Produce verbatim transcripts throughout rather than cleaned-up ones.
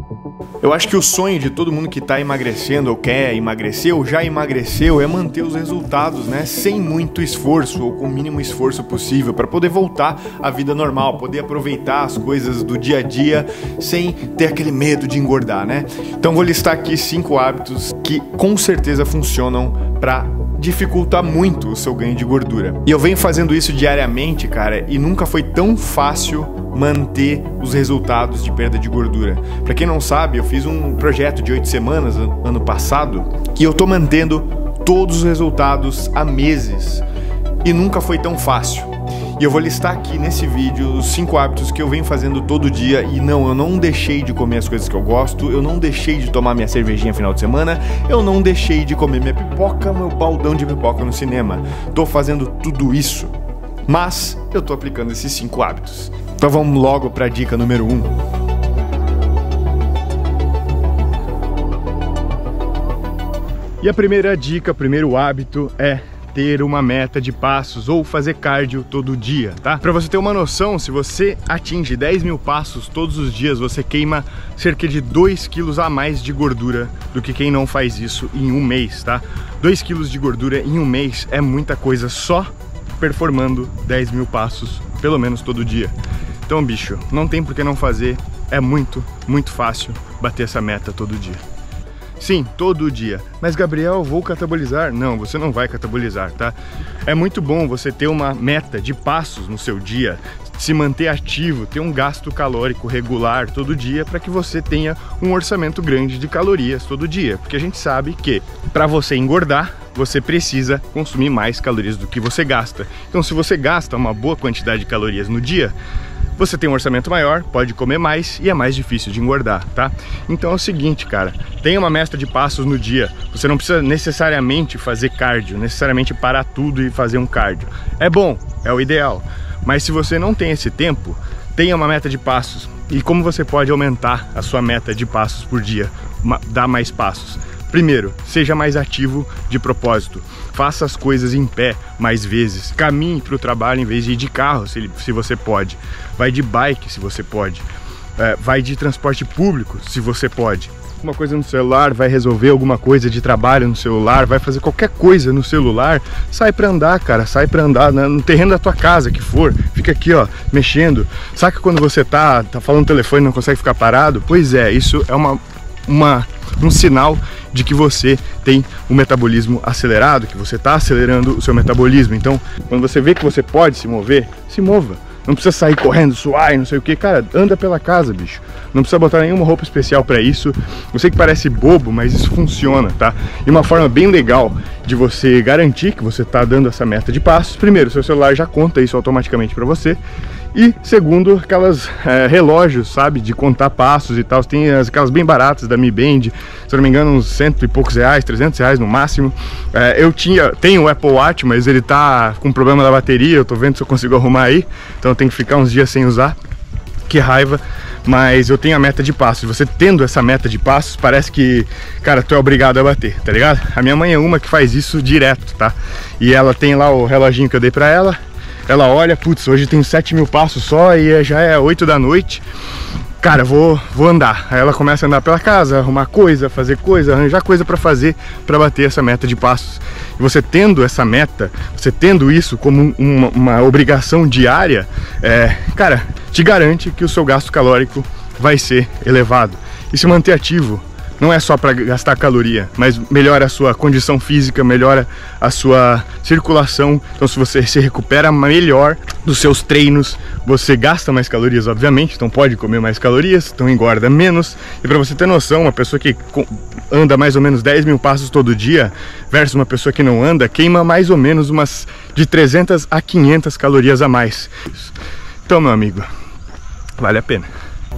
Eu acho que o sonho de todo mundo que está emagrecendo ou quer emagrecer ou já emagreceu é manter os resultados, né, sem muito esforço ou com o mínimo esforço possível para poder voltar à vida normal, poder aproveitar as coisas do dia a dia sem ter aquele medo de engordar, né? Então vou listar aqui cinco hábitos que com certeza funcionam para dificultar muito o seu ganho de gordura. E eu venho fazendo isso diariamente, cara, e nunca foi tão fácil manter os resultados de perda de gordura. Pra quem não sabe, eu fiz um projeto de oito semanas ano passado e eu tô mantendo todos os resultados há meses e nunca foi tão fácil. E eu vou listar aqui nesse vídeo os cinco hábitos que eu venho fazendo todo dia. E não, eu não deixei de comer as coisas que eu gosto, eu não deixei de tomar minha cervejinha final de semana, eu não deixei de comer minha pipoca, meu baldão de pipoca no cinema. Tô fazendo tudo isso, mas eu tô aplicando esses cinco hábitos. Então vamos logo para a dica número um. E a primeira dica, primeiro hábito é ter uma meta de passos ou fazer cardio todo dia, tá? Para você ter uma noção, se você atinge dez mil passos todos os dias, você queima cerca de dois quilos a mais de gordura do que quem não faz isso em um mês, tá? dois quilos de gordura em um mês é muita coisa só performando dez mil passos, pelo menos todo dia. Então, bicho, não tem por que não fazer, é muito, muito fácil bater essa meta todo dia. Sim, todo dia. Mas, Gabriel, vou catabolizar? Não, você não vai catabolizar, tá? É muito bom você ter uma meta de passos no seu dia, se manter ativo, ter um gasto calórico regular todo dia para que você tenha um orçamento grande de calorias todo dia. Porque a gente sabe que para você engordar, você precisa consumir mais calorias do que você gasta. Então, se você gasta uma boa quantidade de calorias no dia, você tem um orçamento maior, pode comer mais e é mais difícil de engordar, tá? Então é o seguinte, cara, tenha uma meta de passos no dia. Você não precisa necessariamente fazer cardio, necessariamente parar tudo e fazer um cardio. É bom, é o ideal. Mas se você não tem esse tempo, tenha uma meta de passos. E como você pode aumentar a sua meta de passos por dia, dar mais passos? Primeiro, seja mais ativo de propósito. Faça as coisas em pé mais vezes. Caminhe para o trabalho em vez de ir de carro, se, se você pode. Vai de bike, se você pode. É, vai de transporte público, se você pode. Uma coisa no celular, vai resolver alguma coisa de trabalho no celular, vai fazer qualquer coisa no celular. Sai para andar, cara. Sai para andar no terreno da tua casa, que for. Fica aqui, ó, mexendo. Saca quando você tá, tá falando no telefone e não consegue ficar parado? Pois é, isso é uma... Uma, um sinal de que você tem um metabolismo acelerado, que você está acelerando o seu metabolismo. Então, quando você vê que você pode se mover, se mova. Não precisa sair correndo, suar e não sei o que, cara, anda pela casa, bicho. Não precisa botar nenhuma roupa especial para isso. Eu sei que parece bobo, mas isso funciona, tá? E uma forma bem legal de você garantir que você está dando essa meta de passos. Primeiro, seu celular já conta isso automaticamente para você. E segundo, aquelas é, relógios, sabe, de contar passos e tal. Tem as, aquelas bem baratas da Mi Band, se eu não me engano, uns cento e poucos reais, trezentos reais no máximo. É, eu tinha, tenho o Apple Watch, mas ele tá com problema da bateria, eu tô vendo se eu consigo arrumar aí. Então eu tenho que ficar uns dias sem usar. Que raiva. Mas eu tenho a meta de passos. Você tendo essa meta de passos, parece que, cara, tu é obrigado a bater, tá ligado? A minha mãe é uma que faz isso direto, tá? E ela tem lá o reloginho que eu dei pra ela. Ela olha, putz, hoje tem sete mil passos só e já é oito da noite. Cara, vou, vou andar. Aí ela começa a andar pela casa, arrumar coisa, fazer coisa, arranjar coisa pra fazer pra bater essa meta de passos. E você tendo essa meta, você tendo isso como uma, uma obrigação diária, é, cara, te garante que o seu gasto calórico vai ser elevado. E se manter ativo não é só para gastar caloria, mas melhora a sua condição física, melhora a sua circulação. Então, se você se recupera melhor dos seus treinos, você gasta mais calorias, obviamente, então pode comer mais calorias, então engorda menos. E para você ter noção, uma pessoa que anda mais ou menos dez mil passos todo dia versus uma pessoa que não anda, queima mais ou menos umas de trezentas a quinhentas calorias a mais. Então, meu amigo, vale a pena.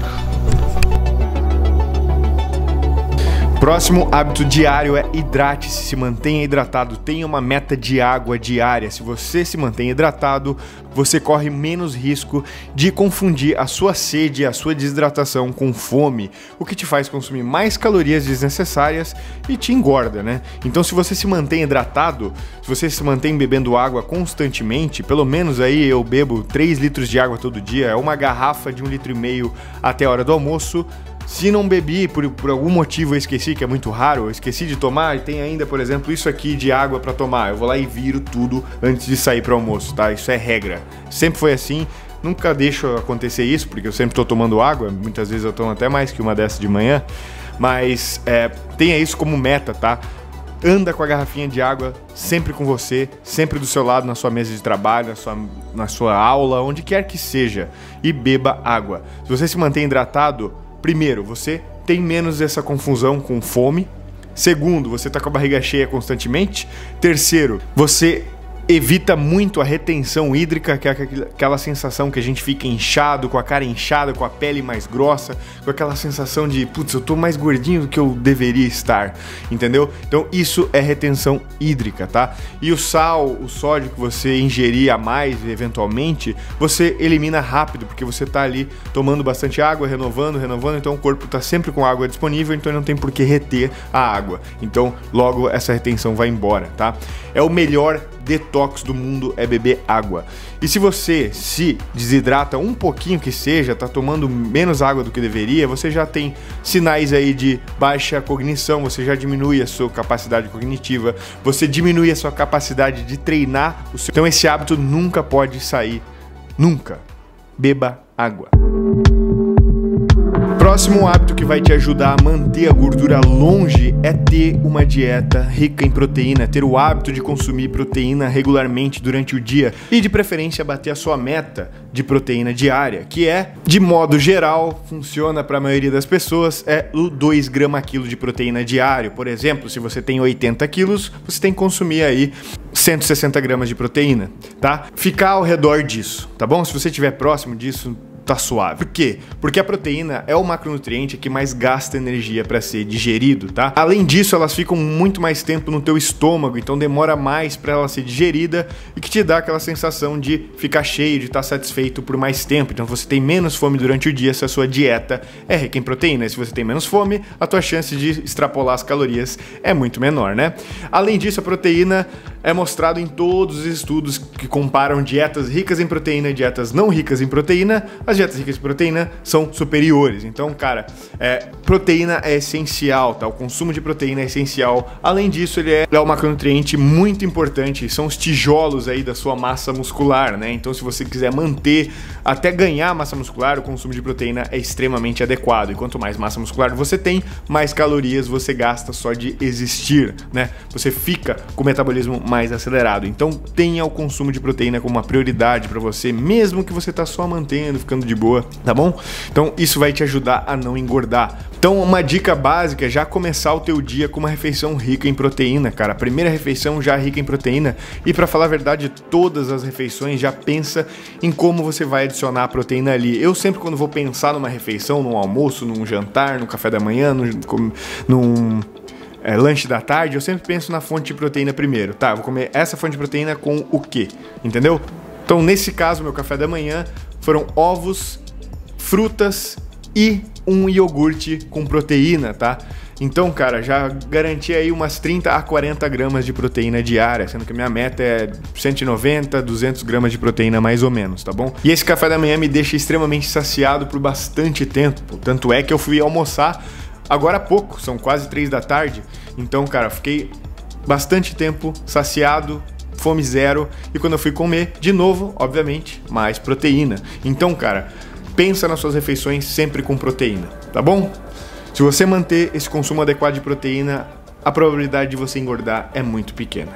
Próximo hábito diário é hidrate-se, se mantenha hidratado, tenha uma meta de água diária. Se você se mantém hidratado, você corre menos risco de confundir a sua sede, a sua desidratação com fome, o que te faz consumir mais calorias desnecessárias e te engorda, né? Então, se você se mantém hidratado, se você se mantém bebendo água constantemente, pelo menos aí eu bebo três litros de água todo dia, é uma garrafa de um litro e meio até a hora do almoço, Se não bebi, por, por algum motivo eu esqueci, que é muito raro, eu esqueci de tomar, e tem ainda, por exemplo, isso aqui de água para tomar, eu vou lá e viro tudo antes de sair para o almoço, tá? Isso é regra. Sempre foi assim, nunca deixo acontecer isso, porque eu sempre tô tomando água, muitas vezes eu tomo até mais que uma dessa de manhã, mas é, tenha isso como meta, tá? Anda com a garrafinha de água sempre com você, sempre do seu lado, na sua mesa de trabalho, na sua, na sua aula, onde quer que seja, e beba água. Se você se mantém hidratado, primeiro, você tem menos essa confusão com fome. Segundo, você tá com a barriga cheia constantemente. Terceiro, você evita muito a retenção hídrica, que é aquela sensação que a gente fica inchado, com a cara inchada, com a pele mais grossa, com aquela sensação de, putz, eu tô mais gordinho do que eu deveria estar, entendeu? Então isso é retenção hídrica, tá? E o sal, o sódio que você ingerir a mais, eventualmente, você elimina rápido, porque você tá ali tomando bastante água, renovando, renovando, então o corpo tá sempre com água disponível, então não tem por que reter a água. Então logo essa retenção vai embora, tá? É o melhor detox do mundo, é beber água. E se você se desidrata um pouquinho que seja, tá tomando menos água do que deveria, você já tem sinais aí de baixa cognição, você já diminui a sua capacidade cognitiva, você diminui a sua capacidade de treinar o seu... Então esse hábito nunca pode sair, nunca. Beba água. Próximo hábito que vai te ajudar a manter a gordura longe é ter uma dieta rica em proteína, ter o hábito de consumir proteína regularmente durante o dia e de preferência bater a sua meta de proteína diária, que é, de modo geral, funciona para a maioria das pessoas, é o dois gramas quilo de proteína diário. Por exemplo, se você tem oitenta quilos, você tem que consumir aí cento e sessenta gramas de proteína, tá? Ficar ao redor disso, tá bom? Se você estiver próximo disso, tá suave. Por quê? Porque a proteína é o macronutriente que mais gasta energia para ser digerido, tá? Além disso, elas ficam muito mais tempo no teu estômago, então demora mais para ela ser digerida e que te dá aquela sensação de ficar cheio, de estar satisfeito por mais tempo. Então você tem menos fome durante o dia se a sua dieta é rica em proteína. E se você tem menos fome, a tua chance de extrapolar as calorias é muito menor, né? Além disso, a proteína é mostrado em todos os estudos que comparam dietas ricas em proteína e dietas não ricas em proteína. As dietas ricas em proteína são superiores. Então, cara, é, proteína é essencial, tá? O consumo de proteína é essencial. Além disso, ele é, é um macronutriente muito importante. São os tijolos aí da sua massa muscular, né? Então, se você quiser manter, até ganhar massa muscular, o consumo de proteína é extremamente adequado. E quanto mais massa muscular você tem, mais calorias você gasta só de existir, né? Você fica com o metabolismo mais acelerado. Então tenha o consumo de proteína como uma prioridade para você, mesmo que você tá só mantendo, ficando de boa, tá bom? Então isso vai te ajudar a não engordar. Então uma dica básica é já começar o teu dia com uma refeição rica em proteína, cara. A primeira refeição já rica em proteína e, para falar a verdade, todas as refeições já pensa em como você vai adicionar a proteína ali. Eu sempre, quando vou pensar numa refeição, num almoço, num jantar, num café da manhã, num, num É, lanche da tarde, eu sempre penso na fonte de proteína primeiro. Tá, vou comer essa fonte de proteína com o quê? Entendeu? Então, nesse caso, meu café da manhã foram ovos, frutas e um iogurte com proteína, tá? Então, cara, já garanti aí umas trinta a quarenta gramas de proteína diária, sendo que a minha meta é cento e noventa, duzentas gramas de proteína mais ou menos, tá bom? E esse café da manhã me deixa extremamente saciado por bastante tempo. Tanto é que eu fui almoçar agora há pouco, são quase três da tarde. Então, cara, fiquei bastante tempo saciado, fome zero. E quando eu fui comer, de novo, obviamente, mais proteína. Então, cara, pensa nas suas refeições sempre com proteína, tá bom? Se você manter esse consumo adequado de proteína, a probabilidade de você engordar é muito pequena.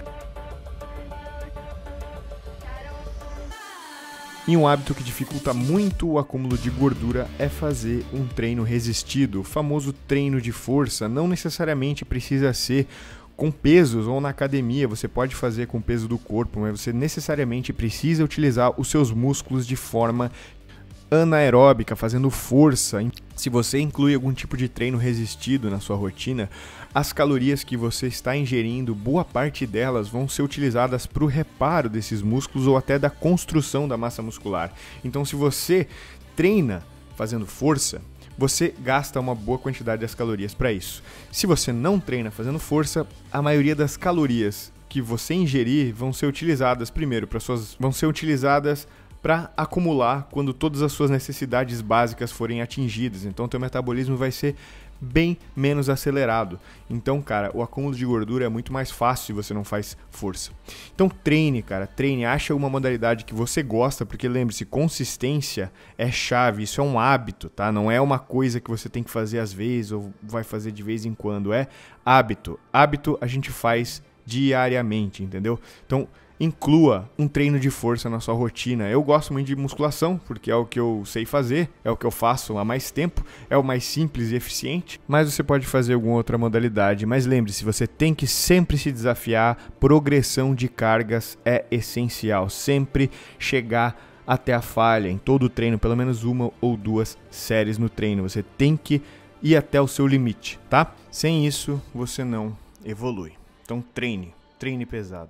E um hábito que dificulta muito o acúmulo de gordura é fazer um treino resistido, o famoso treino de força. Não necessariamente precisa ser com pesos ou na academia, você pode fazer com o peso do corpo, mas você necessariamente precisa utilizar os seus músculos de forma anaeróbica, fazendo força. Se você inclui algum tipo de treino resistido na sua rotina, as calorias que você está ingerindo, boa parte delas vão ser utilizadas para o reparo desses músculos ou até da construção da massa muscular. Então, se você treina fazendo força, você gasta uma boa quantidade das calorias para isso. Se você não treina fazendo força, a maioria das calorias que você ingerir vão ser utilizadas primeiro para suas, vão ser utilizadas para acumular quando todas as suas necessidades básicas forem atingidas. Então, teu metabolismo vai ser bem menos acelerado. Então, cara, o acúmulo de gordura é muito mais fácil se você não faz força. Então, treine, cara, treine, acha uma modalidade que você gosta, porque lembre-se, consistência é chave, isso é um hábito, tá? Não é uma coisa que você tem que fazer às vezes ou vai fazer de vez em quando, é hábito. Hábito a gente faz diariamente, entendeu? Então, inclua um treino de força na sua rotina. Eu gosto muito de musculação, porque é o que eu sei fazer, é o que eu faço há mais tempo, é o mais simples e eficiente, mas você pode fazer alguma outra modalidade. Mas lembre-se, você tem que sempre se desafiar, progressão de cargas é essencial, sempre chegar até a falha em todo o treino, pelo menos uma ou duas séries no treino, você tem que ir até o seu limite, tá? Sem isso, você não evolui. Então treine, treine pesado.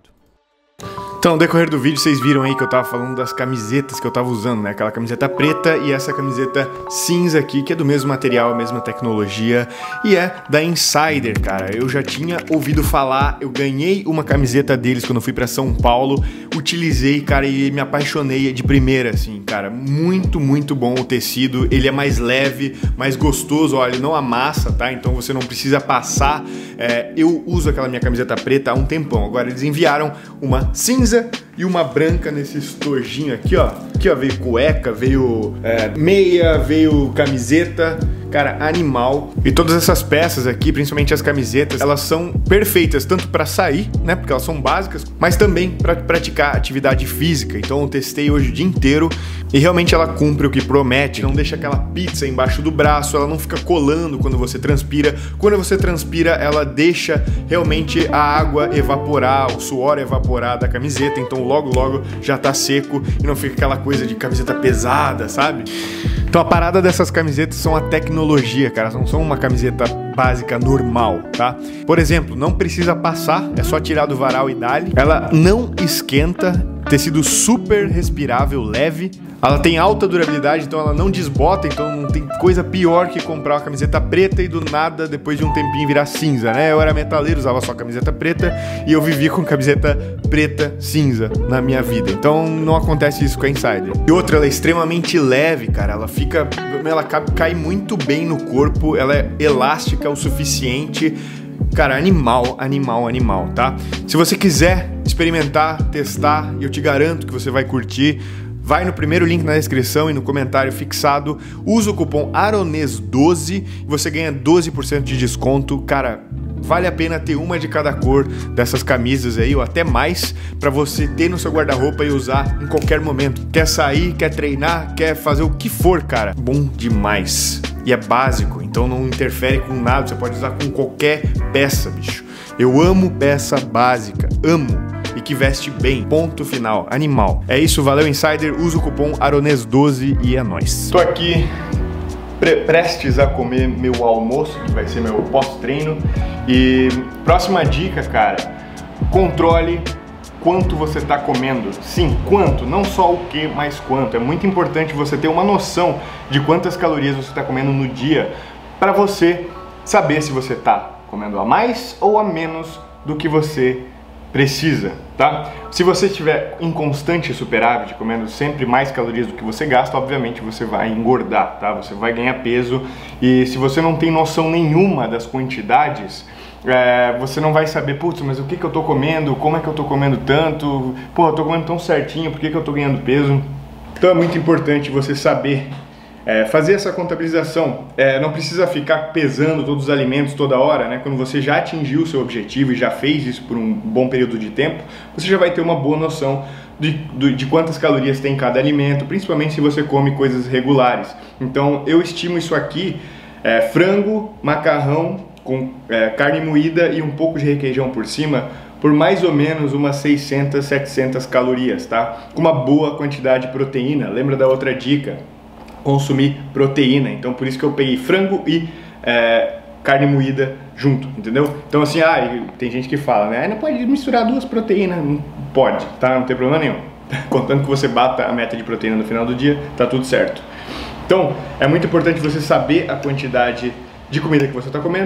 Então, no decorrer do vídeo, vocês viram aí que eu tava falando das camisetas que eu tava usando, né? Aquela camiseta preta e essa camiseta cinza aqui, que é do mesmo material, a mesma tecnologia, e é da Insider, cara. Eu já tinha ouvido falar, eu ganhei uma camiseta deles quando eu fui pra São Paulo, utilizei, cara, e me apaixonei de primeira, assim, cara. Muito, muito bom o tecido, ele é mais leve, mais gostoso, olha, ele não amassa, tá? Então você não precisa passar. É, eu uso aquela minha camiseta preta há um tempão, agora eles enviaram uma cinza e uma branca nesse estojinho aqui, ó. Aqui, ó, veio cueca, veio é, meia, veio camiseta. Cara, animal. E todas essas peças aqui, principalmente as camisetas, elas são perfeitas tanto para sair, né, porque elas são básicas, mas também para praticar atividade física. Então eu testei hoje o dia inteiro e realmente ela cumpre o que promete. Não deixa aquela pizza embaixo do braço, ela não fica colando quando você transpira. Quando você transpira, ela deixa realmente a água evaporar, o suor evaporar da camiseta. Então logo, logo já tá seco e não fica aquela coisa de camiseta pesada, sabe? Então a parada dessas camisetas são a tecnologia, cara, não são uma camiseta básica normal, tá? Por exemplo, não precisa passar, é só tirar do varal e dá-lhe. Ela não esquenta, tecido super respirável, leve. Ela tem alta durabilidade, então ela não desbota, então não tem coisa pior que comprar uma camiseta preta e do nada, depois de um tempinho, virar cinza, né? Eu era metaleiro, usava só camiseta preta e eu vivi com camiseta preta cinza na minha vida. Então não acontece isso com a Insider. E outra, ela é extremamente leve, cara. Ela fica... Ela cai muito bem no corpo, ela é elástica o suficiente. Cara, animal, animal, animal, tá? Se você quiser experimentar, testar, eu te garanto que você vai curtir. Vai no primeiro link na descrição e no comentário fixado, usa o cupom Arones doze e você ganha doze por cento de desconto. Cara, vale a pena ter uma de cada cor dessas camisas aí, ou até mais, para você ter no seu guarda-roupa e usar em qualquer momento. Quer sair, quer treinar, quer fazer o que for, cara. Bom demais. E é básico, então não interfere com nada, você pode usar com qualquer peça, bicho. Eu amo peça básica, amo. E que veste bem, ponto final, animal. É isso, valeu Insider, usa o cupom Arones doze e é nóis. Tô aqui pre prestes a comer meu almoço, que vai ser meu pós-treino. E próxima dica, cara, controle quanto você tá comendo. Sim, quanto, não só o que, mas quanto. É muito importante você ter uma noção de quantas calorias você tá comendo no dia, para você saber se você tá comendo a mais ou a menos do que você precisa, tá? Se você estiver em constante superávit, comendo sempre mais calorias do que você gasta, obviamente você vai engordar, tá? Você vai ganhar peso e se você não tem noção nenhuma das quantidades, é, você não vai saber, putz, mas o que que eu tô comendo, como é que eu tô comendo tanto, pô, eu tô comendo tão certinho, por que que eu tô ganhando peso? Então é muito importante você saber É, fazer essa contabilização. É, não precisa ficar pesando todos os alimentos toda hora, né? Quando você já atingiu o seu objetivo e já fez isso por um bom período de tempo, você já vai ter uma boa noção de, de, de quantas calorias tem cada alimento, principalmente se você come coisas regulares. Então eu estimo isso aqui, é, frango, macarrão com é, carne moída e um pouco de requeijão por cima, por mais ou menos umas seiscentas, setecentas calorias, tá? Com uma boa quantidade de proteína. Lembra da outra dica? Consumir proteína, então por isso que eu peguei frango e é, carne moída junto, entendeu? Então assim, ah, tem gente que fala, né, ah, não pode misturar duas proteínas, não pode, tá? Não tem problema nenhum, contando que você bata a meta de proteína no final do dia, tá tudo certo. Então, é muito importante você saber a quantidade de comida que você está comendo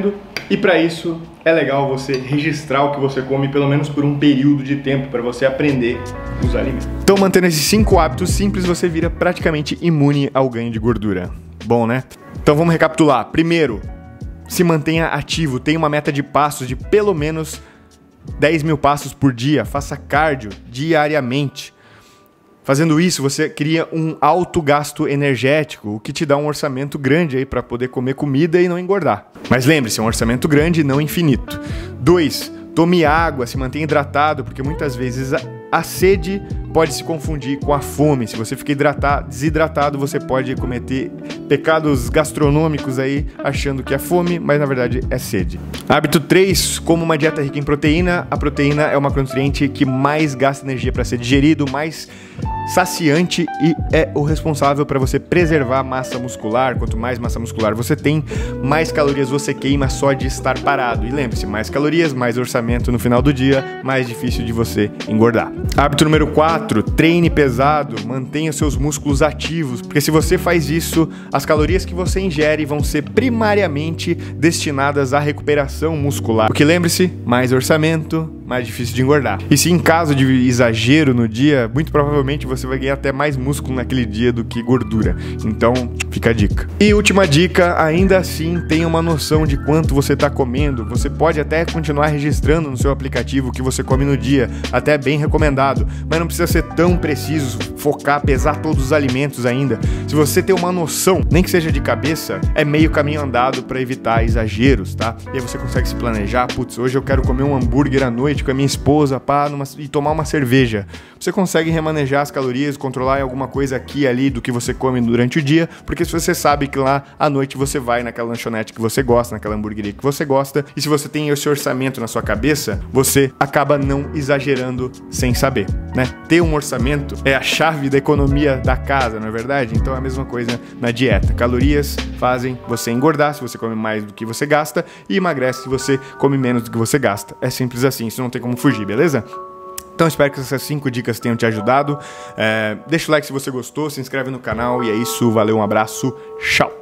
E para isso é legal você registrar o que você come pelo menos por um período de tempo para você aprender os alimentos. Então, mantendo esses cinco hábitos simples, você vira praticamente imune ao ganho de gordura. Bom, né? Então vamos recapitular. Primeiro, se mantenha ativo, tenha uma meta de passos de pelo menos dez mil passos por dia, faça cardio diariamente. Fazendo isso, você cria um alto gasto energético, o que te dá um orçamento grande aí para poder comer comida e não engordar. Mas lembre-se, é um orçamento grande e não infinito. Dois, tome água, se mantenha hidratado, porque muitas vezes a, a sede pode se confundir com a fome. Se você fica hidratado, desidratado, você pode cometer pecados gastronômicos aí, achando que é fome, mas na verdade é sede. Hábito três, como uma dieta rica em proteína. A proteína é o macronutriente que mais gasta energia para ser digerido, mais saciante e é o responsável para você preservar massa muscular. Quanto mais massa muscular você tem, mais calorias você queima só de estar parado. E lembre-se, mais calorias, mais orçamento no final do dia, mais difícil de você engordar. Hábito número quatro, treine pesado, mantenha seus músculos ativos, porque se você faz isso, as calorias que você ingere vão ser primariamente destinadas à recuperação muscular. Porque lembre-se, mais orçamento, mais difícil de engordar. E se em caso de exagero no dia, muito provavelmente você vai ganhar até mais músculo naquele dia do que gordura. Então, fica a dica. E última dica, ainda assim, tenha uma noção de quanto você está comendo. Você pode até continuar registrando no seu aplicativo o que você come no dia, até bem recomendado, mas não precisa ser tão preciso, focar, pesar todos os alimentos ainda. Se você tem uma noção, nem que seja de cabeça, é meio caminho andado para evitar exageros, tá? E aí você consegue se planejar, putz, hoje eu quero comer um hambúrguer à noite com a minha esposa, pá, numa, e tomar uma cerveja. Você consegue remanejar as calorias, controlar alguma coisa aqui e ali do que você come durante o dia, porque se você sabe que lá à noite você vai naquela lanchonete que você gosta, naquela hamburgueria que você gosta, e se você tem esse orçamento na sua cabeça, você acaba não exagerando sem saber, né? Ter um orçamento é a chave da economia da casa, não é verdade? Então é a mesma coisa na dieta. Calorias fazem você engordar se você come mais do que você gasta e emagrece se você come menos do que você gasta. É simples assim, isso não tem como fugir, beleza? Então espero que essas cinco dicas tenham te ajudado. É, deixa o like se você gostou, se inscreve no canal e é isso. Valeu, um abraço, tchau!